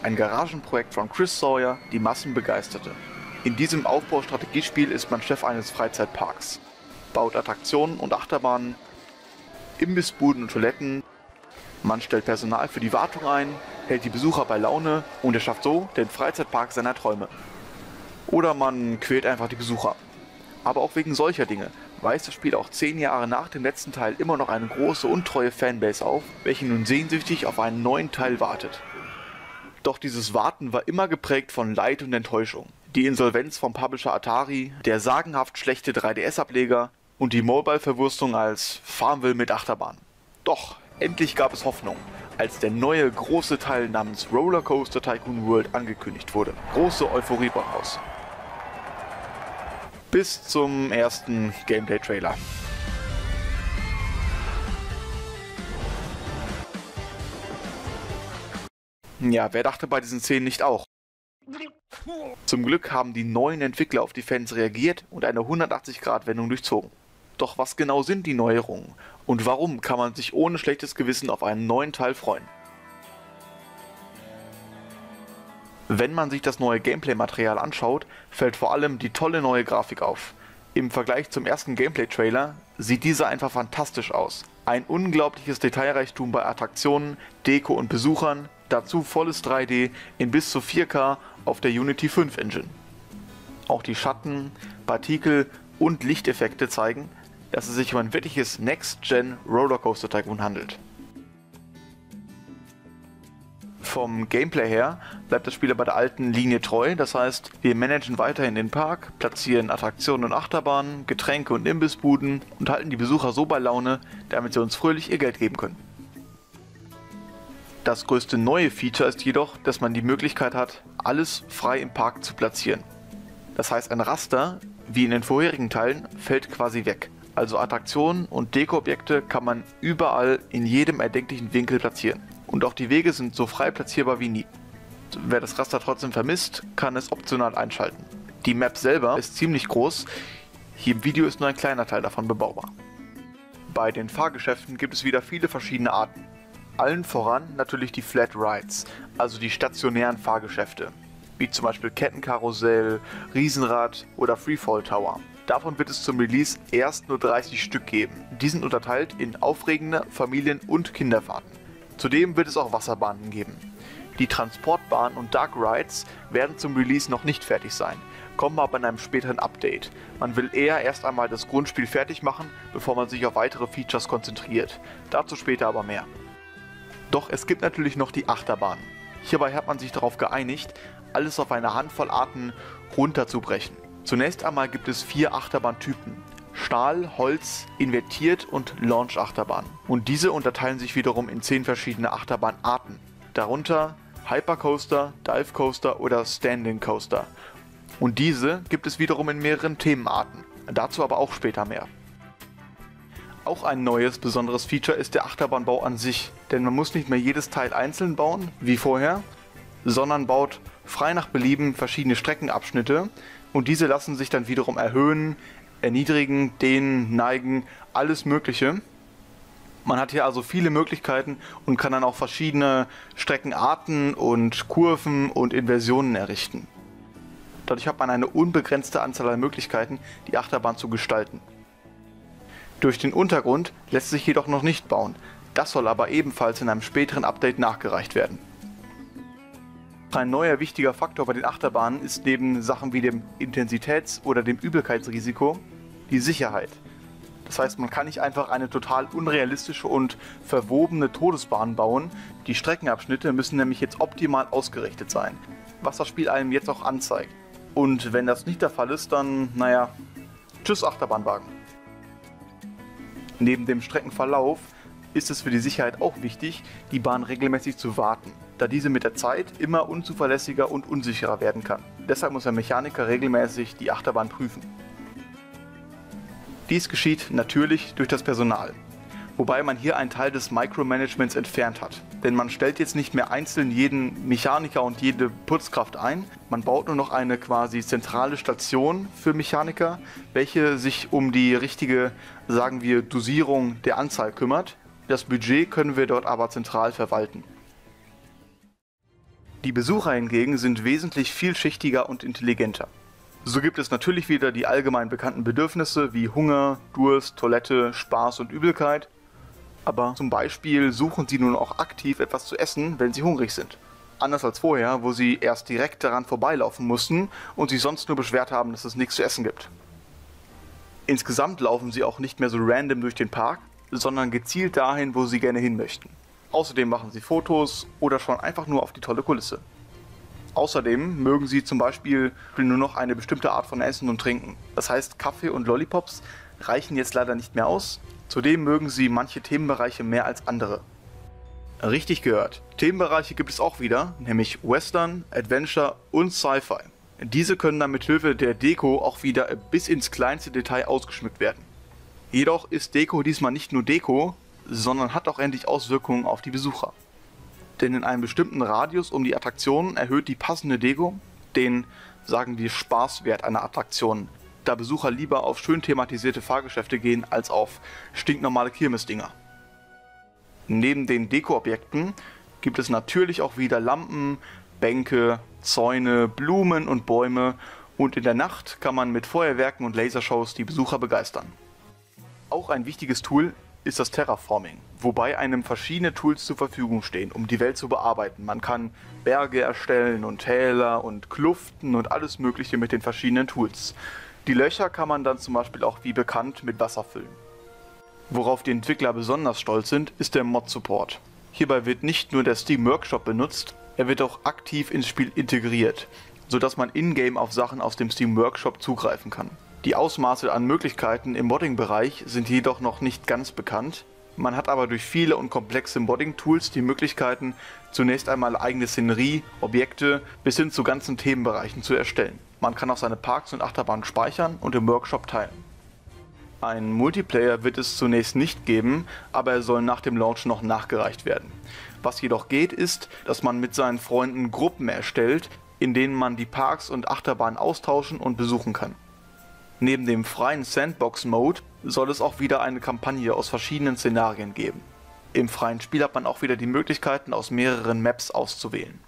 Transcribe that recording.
ein Garagenprojekt von Chris Sawyer, die Massen begeisterte. In diesem Aufbaustrategiespiel ist man Chef eines Freizeitparks, baut Attraktionen und Achterbahnen, Imbissbuden und Toiletten, man stellt Personal für die Wartung ein, hält die Besucher bei Laune und erschafft so den Freizeitpark seiner Träume. Oder man quält einfach die Besucher. Aber auch wegen solcher Dinge weist das Spiel auch 10 Jahre nach dem letzten Teil immer noch eine große und treue Fanbase auf, welche nun sehnsüchtig auf einen neuen Teil wartet. Doch dieses Warten war immer geprägt von Leid und Enttäuschung. Die Insolvenz vom Publisher Atari, der sagenhaft schlechte 3DS-Ableger und die Mobile-Verwurstung als Farmville mit Achterbahn. Doch, endlich gab es Hoffnung, als der neue große Teil namens Rollercoaster Tycoon World angekündigt wurde. Große Euphorie brach aus. Bis zum ersten Gameplay-Trailer. Ja, wer dachte bei diesen Szenen nicht auch? Zum Glück haben die neuen Entwickler auf die Fans reagiert und eine 180-Grad-Wendung durchzogen. Doch was genau sind die Neuerungen und warum kann man sich ohne schlechtes Gewissen auf einen neuen Teil freuen? Wenn man sich das neue Gameplay-Material anschaut, fällt vor allem die tolle neue Grafik auf. Im Vergleich zum ersten Gameplay-Trailer sieht dieser einfach fantastisch aus. Ein unglaubliches Detailreichtum bei Attraktionen, Deko und Besuchern, dazu volles 3D in bis zu 4K auf der Unity 5 Engine. Auch die Schatten, Partikel und Lichteffekte zeigen, dass es sich um ein wirkliches Next-Gen Rollercoaster Tycoon handelt. Vom Gameplay her bleibt das Spiel bei der alten Linie treu, das heißt, wir managen weiterhin den Park, platzieren Attraktionen und Achterbahnen, Getränke und Imbissbuden und halten die Besucher so bei Laune, damit sie uns fröhlich ihr Geld geben können. Das größte neue Feature ist jedoch, dass man die Möglichkeit hat, alles frei im Park zu platzieren. Das heißt, ein Raster, wie in den vorherigen Teilen, fällt quasi weg. Also Attraktionen und Dekoobjekte kann man überall in jedem erdenklichen Winkel platzieren. Und auch die Wege sind so frei platzierbar wie nie. Wer das Raster trotzdem vermisst, kann es optional einschalten. Die Map selber ist ziemlich groß, hier im Video ist nur ein kleiner Teil davon bebaubar. Bei den Fahrgeschäften gibt es wieder viele verschiedene Arten. Allen voran natürlich die Flat Rides, also die stationären Fahrgeschäfte, wie zum Beispiel Kettenkarussell, Riesenrad oder Freefall Tower. Davon wird es zum Release erst nur 30 Stück geben. Die sind unterteilt in aufregende Familien- und Kinderfahrten. Zudem wird es auch Wasserbahnen geben. Die Transportbahn und Dark Rides werden zum Release noch nicht fertig sein, kommen aber in einem späteren Update. Man will eher erst einmal das Grundspiel fertig machen, bevor man sich auf weitere Features konzentriert. Dazu später aber mehr. Doch es gibt natürlich noch die Achterbahn. Hierbei hat man sich darauf geeinigt, alles auf eine Handvoll Arten runterzubrechen. Zunächst einmal gibt es 4 Achterbahntypen: Stahl, Holz, Invertiert und Launch-Achterbahn. Und diese unterteilen sich wiederum in 10 verschiedene Achterbahnarten. Darunter Hypercoaster, Dive Coaster oder Standing Coaster. Und diese gibt es wiederum in mehreren Themenarten. Dazu aber auch später mehr. Auch ein neues, besonderes Feature ist der Achterbahnbau an sich, denn man muss nicht mehr jedes Teil einzeln bauen, wie vorher, sondern baut frei nach Belieben verschiedene Streckenabschnitte und diese lassen sich dann wiederum erhöhen, erniedrigen, dehnen, neigen, alles Mögliche. Man hat hier also viele Möglichkeiten und kann dann auch verschiedene Streckenarten und Kurven und Inversionen errichten. Dadurch hat man eine unbegrenzte Anzahl an Möglichkeiten, die Achterbahn zu gestalten. Durch den Untergrund lässt sich jedoch noch nicht bauen, das soll aber ebenfalls in einem späteren Update nachgereicht werden. Ein neuer wichtiger Faktor bei den Achterbahnen ist neben Sachen wie dem Intensitäts- oder dem Übelkeitsrisiko die Sicherheit. Das heißt, man kann nicht einfach eine total unrealistische und verwobene Todesbahn bauen. Die Streckenabschnitte müssen nämlich jetzt optimal ausgerichtet sein, was das Spiel einem jetzt auch anzeigt. Und wenn das nicht der Fall ist, dann, naja, tschüss Achterbahnwagen. Neben dem Streckenverlauf ist es für die Sicherheit auch wichtig, die Bahn regelmäßig zu warten, da diese mit der Zeit immer unzuverlässiger und unsicherer werden kann. Deshalb muss der Mechaniker regelmäßig die Achterbahn prüfen. Dies geschieht natürlich durch das Personal, wobei man hier einen Teil des Micromanagements entfernt hat. Denn man stellt jetzt nicht mehr einzeln jeden Mechaniker und jede Putzkraft ein, man baut nur noch eine quasi zentrale Station für Mechaniker, welche sich um die richtige, sagen wir, Dosierung der Anzahl kümmert. Das Budget können wir dort aber zentral verwalten. Die Besucher hingegen sind wesentlich vielschichtiger und intelligenter. So gibt es natürlich wieder die allgemein bekannten Bedürfnisse wie Hunger, Durst, Toilette, Spaß und Übelkeit. Aber zum Beispiel suchen sie nun auch aktiv etwas zu essen, wenn sie hungrig sind. Anders als vorher, wo sie erst direkt daran vorbeilaufen mussten und sich sonst nur beschwert haben, dass es nichts zu essen gibt. Insgesamt laufen sie auch nicht mehr so random durch den Park, sondern gezielt dahin, wo sie gerne hin möchten. Außerdem machen sie Fotos oder schauen einfach nur auf die tolle Kulisse. Außerdem mögen sie zum Beispiel nur noch eine bestimmte Art von Essen und Trinken. Das heißt, Kaffee und Lollipops reichen jetzt leider nicht mehr aus. Zudem mögen sie manche Themenbereiche mehr als andere. Richtig gehört, Themenbereiche gibt es auch wieder, nämlich Western, Adventure und Sci-Fi. Diese können dann mit Hilfe der Deko auch wieder bis ins kleinste Detail ausgeschmückt werden. Jedoch ist Deko diesmal nicht nur Deko, sondern hat auch endlich Auswirkungen auf die Besucher. Denn in einem bestimmten Radius um die Attraktion erhöht die passende Deko den, sagen wir, Spaßwert einer Attraktion, da Besucher lieber auf schön thematisierte Fahrgeschäfte gehen als auf stinknormale Kirmesdinger. Neben den Dekoobjekten gibt es natürlich auch wieder Lampen, Bänke, Zäune, Blumen und Bäume und in der Nacht kann man mit Feuerwerken und Lasershows die Besucher begeistern. Auch ein wichtiges Tool ist das Terraforming, wobei einem verschiedene Tools zur Verfügung stehen, um die Welt zu bearbeiten. Man kann Berge erstellen und Täler und Kluften und alles Mögliche mit den verschiedenen Tools. Die Löcher kann man dann zum Beispiel auch wie bekannt mit Wasser füllen. Worauf die Entwickler besonders stolz sind, ist der Mod-Support. Hierbei wird nicht nur der Steam Workshop benutzt, er wird auch aktiv ins Spiel integriert, sodass man in-game auf Sachen aus dem Steam Workshop zugreifen kann. Die Ausmaße an Möglichkeiten im Modding-Bereich sind jedoch noch nicht ganz bekannt. Man hat aber durch viele und komplexe Modding-Tools die Möglichkeiten, zunächst einmal eigene Szenerie, Objekte bis hin zu ganzen Themenbereichen zu erstellen. Man kann auch seine Parks und Achterbahnen speichern und im Workshop teilen. Einen Multiplayer wird es zunächst nicht geben, aber er soll nach dem Launch noch nachgereicht werden. Was jedoch geht, ist, dass man mit seinen Freunden Gruppen erstellt, in denen man die Parks und Achterbahnen austauschen und besuchen kann. Neben dem freien Sandbox-Mode soll es auch wieder eine Kampagne aus verschiedenen Szenarien geben. Im freien Spiel hat man auch wieder die Möglichkeiten, aus mehreren Maps auszuwählen.